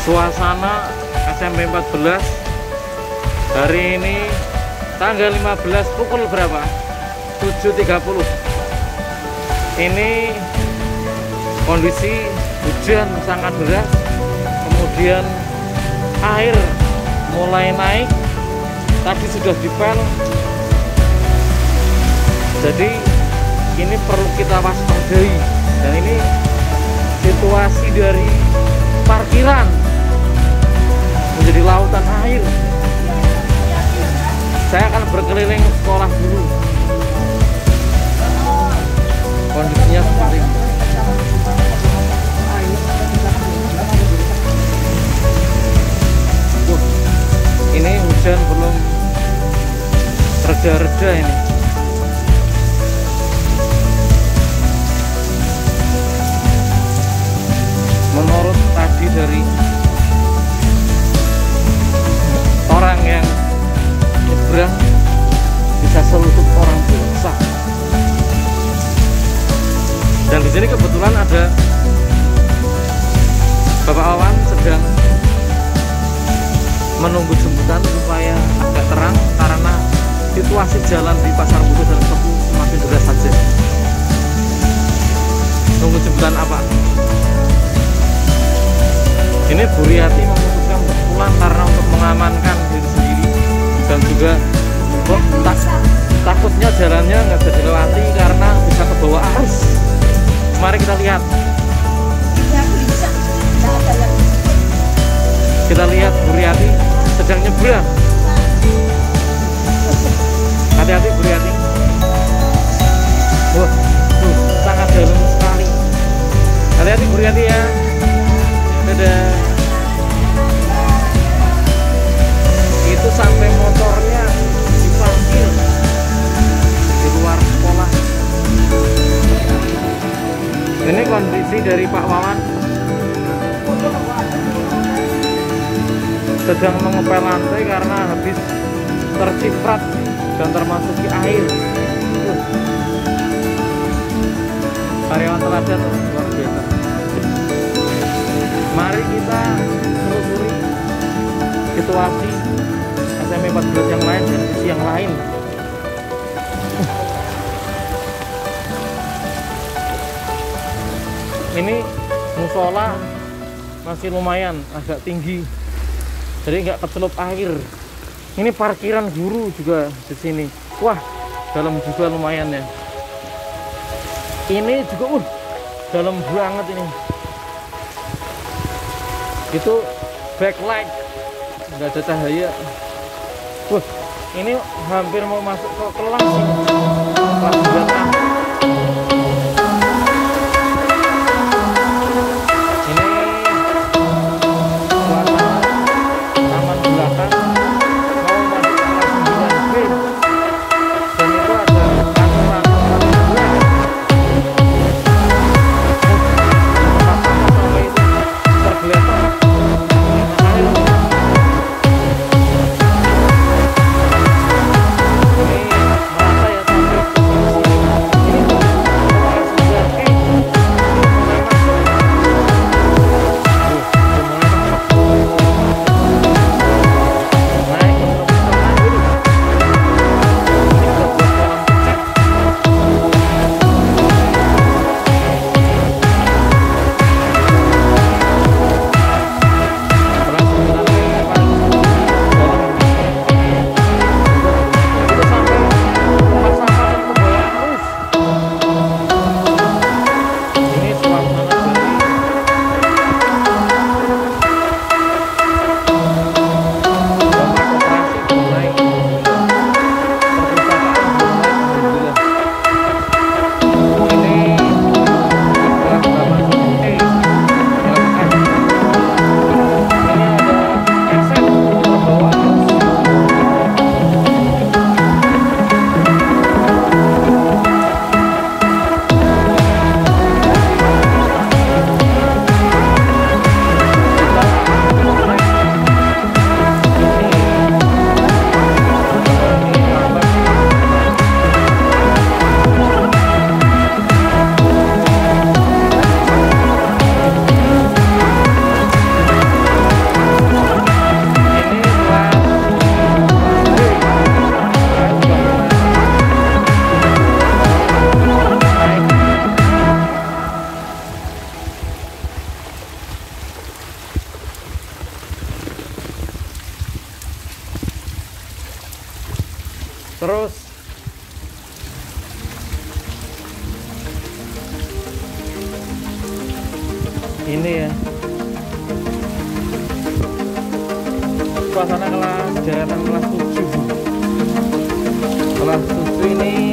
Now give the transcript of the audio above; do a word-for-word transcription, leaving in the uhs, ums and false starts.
suasana S M P empat belas hari ini tanggal lima belas pukul berapa? tujuh tiga puluh. Ini kondisi hujan sangat deras, kemudian air mulai naik, tadi sudah dipel. Jadi ini perlu kita waspadai, dan ini situasi dari parkiran menjadi lautan air. Saya akan berkeliling sekolah dulu, kondisinya seperti ini. Uh, ini hujan belum reda-reda ini. Menurut tadi dari orang yang nyebrang, bisa selutut orang dewasa. Dan di sini kebetulan ada Bapak Wawan sedang menunggu jemputan supaya agak terang, karena situasi jalan di Pasar Butuh dan Tepu semakin deras saja. Nunggu jemputan apa? Ini Bu Riyati memutuskan untuk pulang karena untuk mengamankan diri sendiri, dan juga kok tak, takutnya jalannya nggak bisa dilewati karena bisa kebawa arus. Mari kita lihat. Kita lihat Bu Riyati sedang nyebrang. Hati-hati Bu Riyati. Wah, tuh, sangat dalam sekali. Hati-hati Bu Riyati ya. Dadah. Itu sampai motornya diparkir di luar sekolah. Ini kondisi dari Pak Wawan sedang mengepel lantai karena habis terciprat dan termasuki air. Karyawan teladan luar biasa. Mari kita telusuri situasi S M P empat belas yang lain dan sisi yang lain. Ini musola masih lumayan agak tinggi, jadi nggak kecelup air. Ini parkiran guru juga di sini. Wah, dalam juga lumayan ya. Ini juga uh dalam banget ini. Itu backlight, nggak ada cahaya. Wah, ini hampir mau masuk ke kelas ini. Kelas belakang. Ini suasana taman belakang mau masuk ke kelas sembilan B. Dan itu ada aturan aturan sampai itu tergeletak. Ini merata ya sampai ke sini. ini ya, suasana kelas deretan kelas tujuh. Kelas tujuh ini